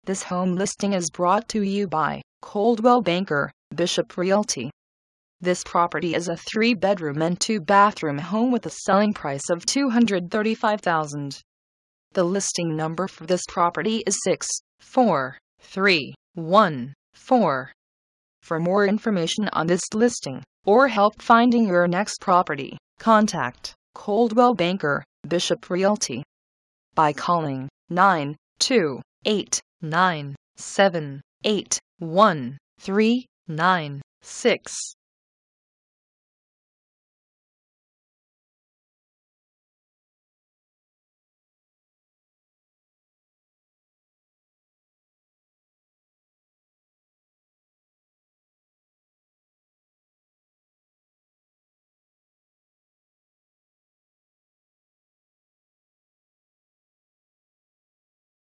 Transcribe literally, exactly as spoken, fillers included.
This home listing is brought to you by Coldwell Banker, Bishop Realty. This property is a three-bedroom and two-bathroom home with a selling price of two hundred thirty-five thousand dollars. The listing number for this property is six four three one four. For more information on this listing, or help finding your next property, contact Coldwell Banker, Bishop Realty by calling nine two eight, nine seven eight, one three nine six.